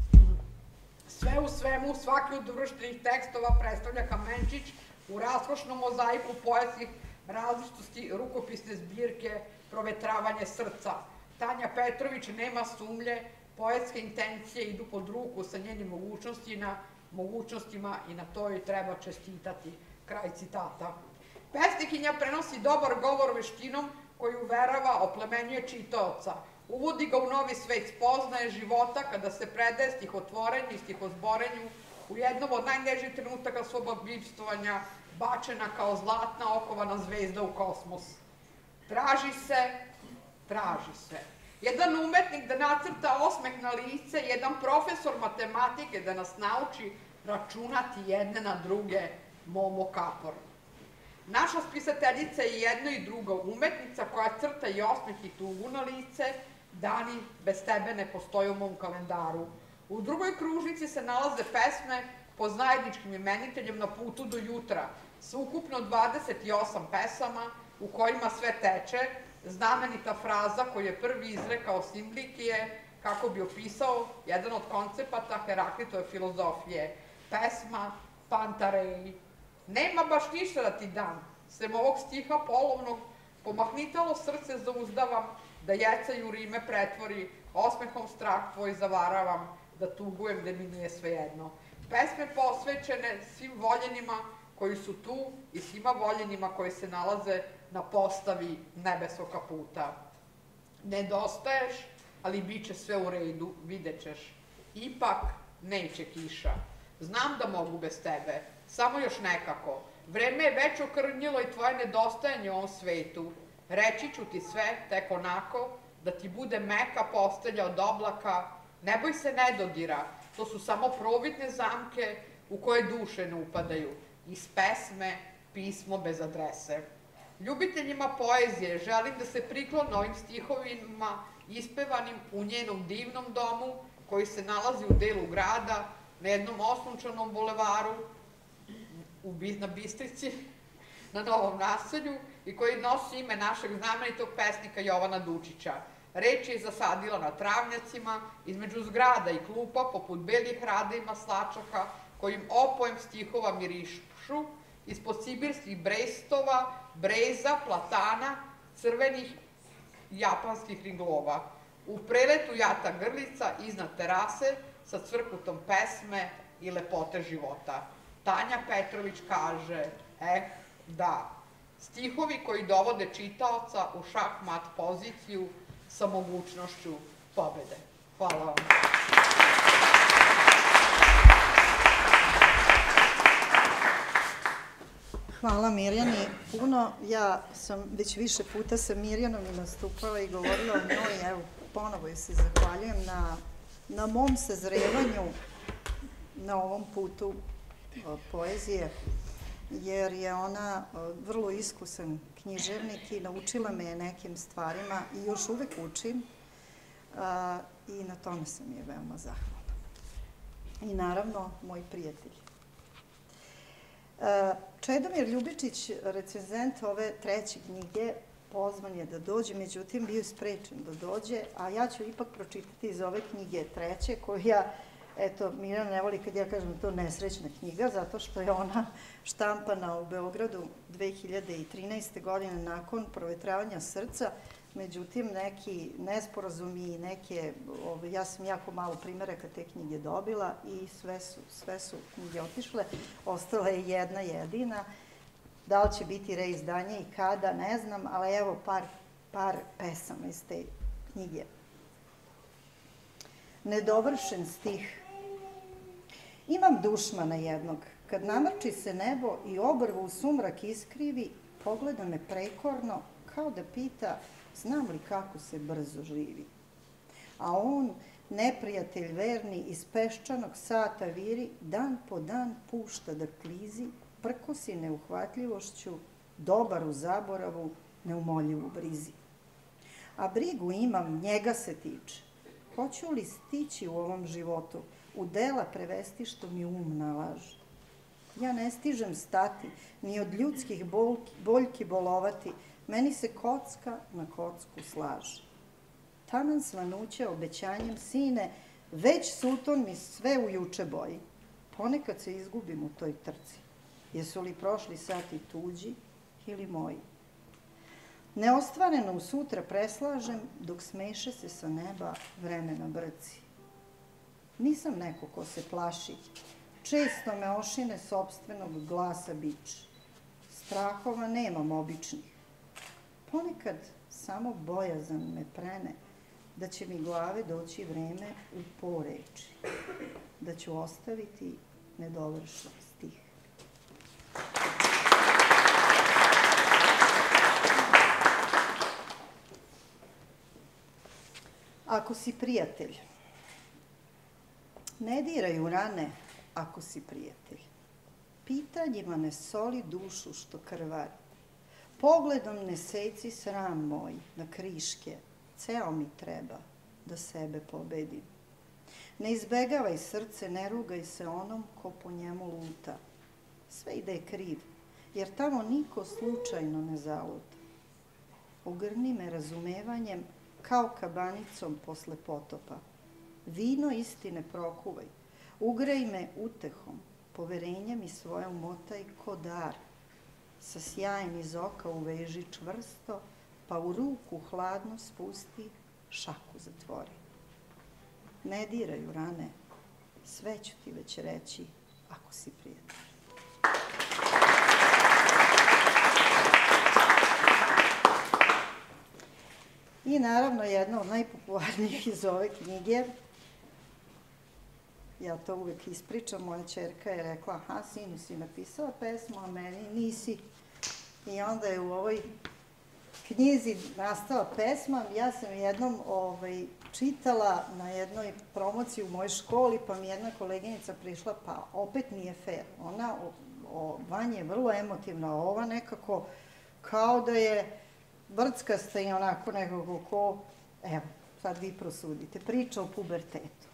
sve u svemu, svaki od uvrštenih tekstova predstavlja kamenčić u raskošnom mozaiku poetskih različitosti rukopisne zbirke Provetravanje srca. Tanja Petrović nema sumlje, poetske intencije idu pod ruku sa njenim mogućnostima, mogućnostima i na to joj treba čestitati. Kraj citata. Pesnikinja prenosi dobar govor veštinom koji uverava, oplemenjuje čitaoca. uvodi ga u novi svet spoznaje života kada se predaje stihotvorenju i stihozborenju u jednom od najnežih trenutaka svog bivstvovanja, bačena kao zlatna okovana zvezda u kosmos. Traži se, traži se. Jedan umetnik da nacrta osmeh na lice, jedan profesor matematike da nas nauči računati jedne na druge, Momo Kapor. Naša spisateljica je jedna i druga umetnica koja crta i osmeh i tugu na lice, dani bez tebe ne postoje u mom kalendaru. U drugoj kružnici se nalaze pesme pod zajedničkim imeniteljem Na putu do jutra, sa ukupno dvadeset osam pesama u kojima sve teče, znamenita fraza koju je prvi izrekao Simlikije kako bi opisao jedan od koncepata Heraklitove filozofije, pesma Pantarei. Nema baš ništa da ti dam, sem ovog stiha polovnog, pomahnitalo srce zauzdavam, da jecaju rime pretvori, osmehom strah tvoj zavaravam, da tugujem gde mi nije svejedno. Pesme posvećene svim voljenima koji su tu i svima voljenima koji se nalaze na postavi nebesoka puta. Nedostaješ, ali bit će sve u redu, vidjet ćeš. Ipak neće kiša. Znam da mogu bez tebe, samo još nekako. Vreme je već okrnjilo i tvoje nedostajanje u ovom svetu. Reći ću ti sve, tek onako, da ti bude meka postelja od oblaka. Ne boj se nedodira, to su samo providne zamke u koje duše ne upadaju. Iz pesme, pismo bez adrese. Ljubiteljima poezije želim da se priklone ovim stihovima ispevanim u njenom divnom domu koji se nalazi u delu grada na jednom osunčanom bulevaru na Bistrici, na Novom naselju i koji nosi ime našeg znamenitog pesnika Jovana Dučića. Reč je zasadila na travnjacima, između zgrada i klupa, poput belih rada i maslačaka, kojim opojem stihova mirišu, ispod sibirskih brestova, breza, platana, crvenih japanskih ringlova. U preletu jata grlica, iznad terase, sa cvrkutom pesme i lepote života. Tanja Petrović kaže, eh, da, stihovi koji dovode čitaoca u šah-mat poziciju sa mogućnošću pobede. Hvala vam. Hvala Mirjani puno. Ja sam već više puta sa Mirjanom i nastupala i govorila o njoj. Evo, ponovo joj se zahvaljujem na, na mom sazrevanju na ovom putu poezije, jer je ona vrlo iskusan književnik i naučila me je nekim stvarima i još uvek učim i na tome sam je veoma zahvalna. I naravno, moji prijatelji. Čedomir Ljubičić, recenzent ove treće knjige, pozvan je da dođe, međutim bio je sprečen da dođe, a ja ću ipak pročitati iz ove knjige treće, koju ja, eto, Mirjana ne voli kad ja kažem to nesrećna knjiga, zato što je ona štampana u Beogradu dve hiljade trinaeste. godine nakon provetravanja srca, međutim neki nesporazumi i neke, ja sam jako malo primeraka te knjige dobila i sve su, sve su knjige otišle, ostala je jedna jedina. Da li će biti reizdanje i kada, ne znam, ali evo par, par pesama iz te knjige. Nedovršen stih. Imam dušmana jednog, kad namrči se nebo i obrvu u sumrak iskrivi, pogleda me prekorno, kao da pita znam li kako se brzo živi. A on, neprijatelj verni, iz peščanog sata viri, dan po dan pušta da klizi, prkosi neuhvatljivošću, dobar u zaboravu, neumoljivu brizi. A brigu imam, njega se tiče. Hoću li stići u ovom životu, u dela prevesti što mi um nalaže? Ja ne stižem stati, ni od ljudskih boljki bolovati, meni se kocka na kocku slaže. Taman svanuće obećanjem sine, već suton mi sve u juče boji. Ponekad se izgubim u toj trci. Jesu li prošli sati tuđi ili moji? Neostvareno u sutra preslažem, dok smeše se sa neba vremena brci. Nisam neko ko se plaši, često me ošine sopstvenog glasa bič. Strahova nemam običnih. Ponekad samo bojazan me prene, da će mi glave doći vreme u poreči, da ću ostaviti nedovršen stih. Ako si prijatelj, ne diraj u rane ako si prijatelj. Pitanjima ne soli dušu što krvari. Pogledom ne seci sram moj na kriške, ceo mi treba da sebe pobedim. Ne izbegavaj srce, ne rugaj se onom ko po njemu luta. Sve ide kriv, jer tamo niko slučajno ne zaluta. Ogrni me razumevanjem kao kabanicom posle potopa. Vino istine prokuvaj, ugrej me utehom, poverenjem i svoje umotaj ko dar. Sa sjajem iz oka uveži čvrsto, pa u ruku hladno spusti, šaku zatvori. Ne diraj u rane, sve ću ti već reći ako si prijatelj. I naravno jedna od najpopularnijih iz ove knjige, ja to uvek ispričam, moja ćerka je rekla, aha, sinu si napisala pesmu, a meni nisi. I onda je u ovoj knjizi nastala pesma, ja sam jednom ovaj, čitala na jednoj promociji u mojoj školi, pa mi jedna koleginica prišla, pa opet nije fair. Ona, o, o, Vanja je vrlo emotivna, a ova nekako kao da je vrckasta i onako nekako ko, evo, sad vi prosudite, priča o pubertetu.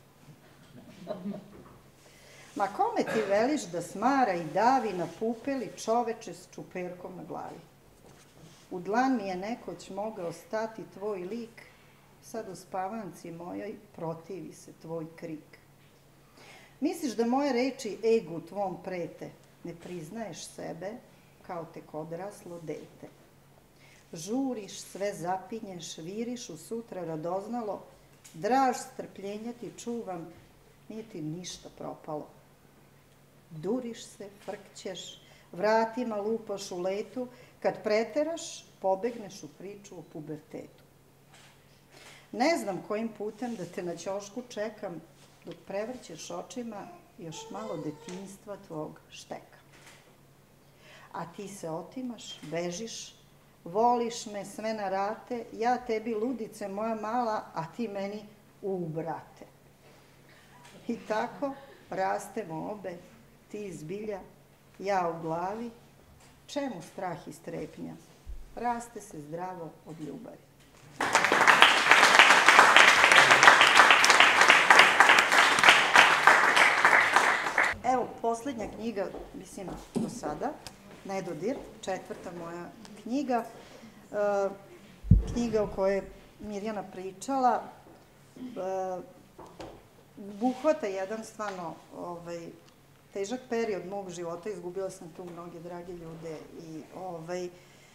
Ma kome ti veliš da smara i davi na pupeli čoveče s čuperkom na glavi? U dlan mi je nekoć mogao stati tvoj lik, sad u spavanci mojoj protivi se tvoj krik. Misliš da moje reči egu tvom prete, ne priznaješ sebe kao tek odraslo dete. Žuriš, sve zapinješ, viriš u sutra radoznalo, draž strpljenja ti čuvam, nije ti ništa propalo. Duriš se, frkćeš, vratima lupaš u letu, kad preteraš, pobegneš u priču o pubertetu. Ne znam kojim putem da te na ćošku čekam, dok prevrćeš očima još malo detinjstva tvog šteka. A ti se otimaš, bežiš, voliš me sve na rate, ja tebi ludice moja mala, a ti meni u brate. I tako rastemo obe, ti iz bilja, ja u glavi, čemu strah i strepnja? Raste se zdravo od ljubavi. Evo, poslednja knjiga, mislim, do sada, Nedodir, četvrta moja knjiga, e, knjiga o kojoj je Mirjana pričala, e, buhvata jedan stvarno ovaj, težak period mog života, izgubila sam tu mnoge drage ljude i ovaj,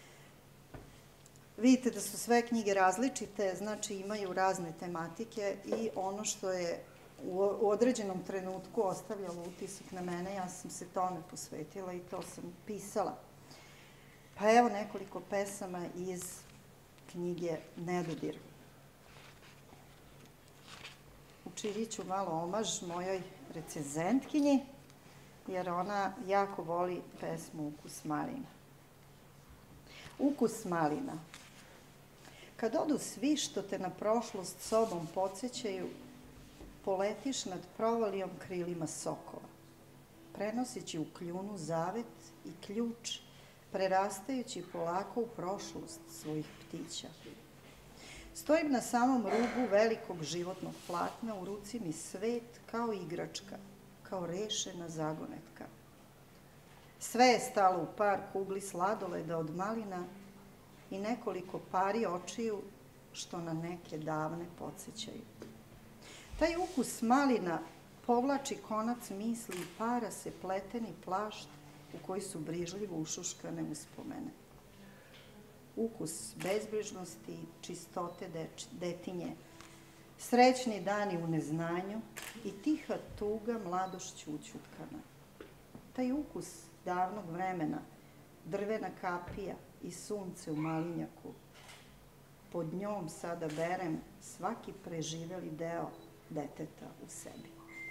vidite da su sve knjige različite, znači imaju razne tematike i ono što je u određenom trenutku ostavljalo utisak na mene, ja sam se tome posvetila i to sam pisala. Pa evo nekoliko pesama iz knjige Nedodir. Učinit ću malo omaž mojoj recenzentkinji, jer ona jako voli pesmu Ukus malina. Ukus malina. Kad odu svi što te na prošlost sobom podsjećaju, poletiš nad provalijom krilima sokova, prenoseći u kljunu zavet i ključ, prerastajući polako u prošlost svojih ptića. Stojim na samom rubu velikog životnog platna, u ruci mi svet kao igračka, kao rešena zagonetka. Sve je stalo u par kugli sladoleda od malina i nekoliko pari očiju što na neke davne podsjećaju. Taj ukus malina povlači konac misli i para se pleteni plašt u koji su brižljivo ušuškane uspomene. Ukus bezbrižnosti, čistote detinje, srećni dani u neznanju i tiha tuga mladošću ućutkana. Taj ukus davnog vremena, drvena kapija i sunce u malinjaku, pod njom sada berem svaki preživeli deo deteta u sebi.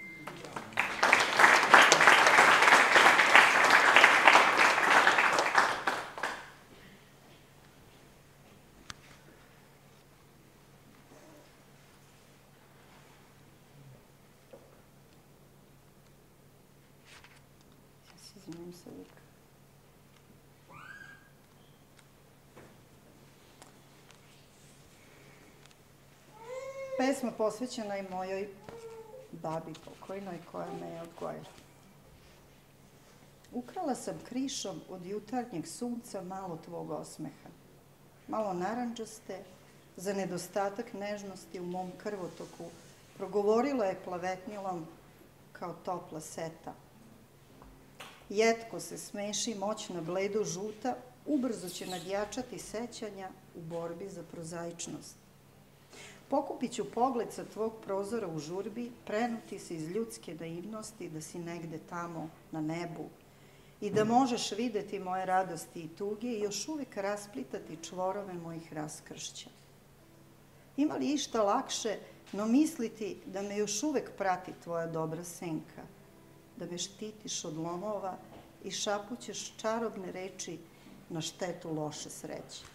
Izvinim se uvijek. Pesma posvećena i mojoj babi pokojnoj koja me je odgojila. Ukrala sam krišom od jutarnjeg sunca malo tvog osmeha, malo narandžaste, za nedostatak nežnosti u mom krvotoku, progovorila je plavetnilom kao topla seta. Jetko se smeši moćna bledo žuta, ubrzo će nadjačati sećanja u borbi za prozaičnost. Pokupit ću pogled sa tvog prozora u žurbi, prenuti se iz ljudske naivnosti da si negde tamo na nebu i da možeš videti moje radosti i tuge i još uvek rasplitati čvorove mojih raskršća. Ima li išta lakše, no misliti da me još uvek prati tvoja dobra senka, da me štitiš od lomova i šapućeš čarobne reči na štetu loše sreće.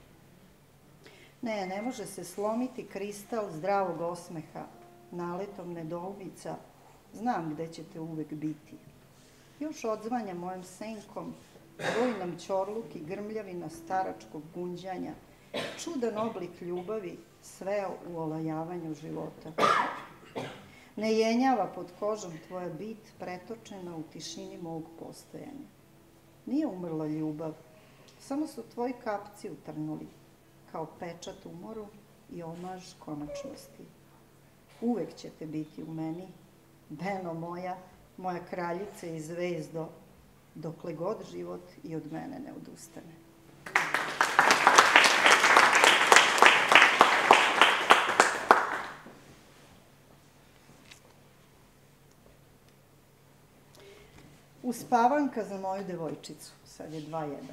Ne, ne može se slomiti kristal zdravog osmeha, naletom nedoumica, znam gde ćete uvek biti. Još odzvanja mojom senkom, broj nam ćorluk i grmljavina staračkog gunđanja, čudan oblik ljubavi, sveo u olajavanju života. Ne jenjava pod kožom tvoja bit pretočena u tišini mog postojanja. Nije umrla ljubav, samo su tvoji kapci utrnuli, kao pečat umoru i omaž konačnosti. Uvek ćete biti u meni, Beno moja, moja kraljice i zvezdo, dokle god život i od mene ne odustane. Uspavanka za moju devojčicu, sad je dva jedan.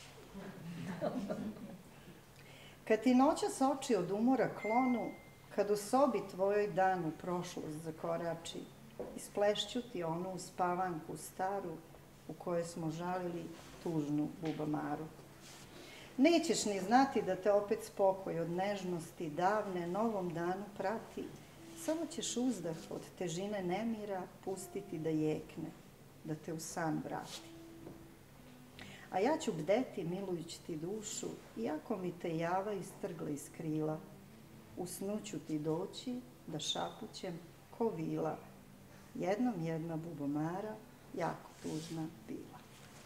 Kad ti noćas oči od umora klonu, kad u sobi tvojoj dan u prošlost zakorači, isplešću ti onu uspavanku staru u kojoj smo žalili tužnu bubamaru. Nećeš ni znati da te opet spokoj od nežnosti davne novom danu prati, samo ćeš uzdah od težine nemira pustiti da jekne, da te u san vrati. A ja ću bdeti milujući ti dušu, iako mi te java istrgla iz krila. U snu ću ti doći da šapućem ko vila. Jednom jedna bubamara, jako tužna bila.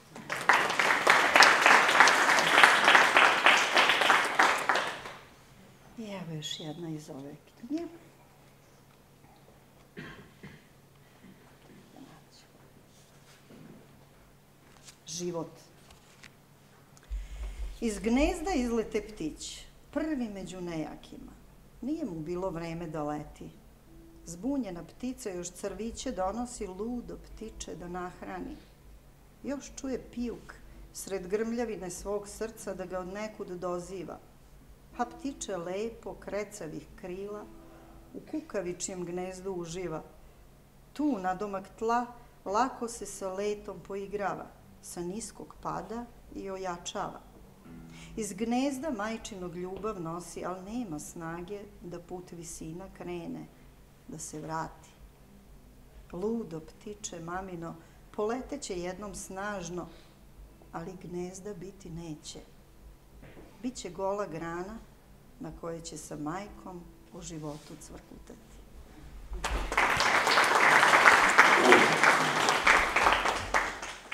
I evo još jedna iz ove knjige. Život. Iz gnezda izlete ptić, prvi među nejakima. Nije mu bilo vreme da leti. Zbunjena ptica još crviće donosi ludo ptiče da nahrani. Još čuje pijuk sred grmljavine svog srca da ga od nekud doziva. A ptiče lepo, krecavih krila, u kukavičijem gnezdu uživa. Tu, nadomak tla, lako se sa letom poigrava, sa niskog pada i ojačava. Iz gnezda majčinog ljubav nosi, ali nema snage da put visina krene, da se vrati. Ludo ptiče mamino, poleteće jednom snažno, ali gnezda biti neće. Biće gola grana na kojoj će sa majkom u životu cvrkutati.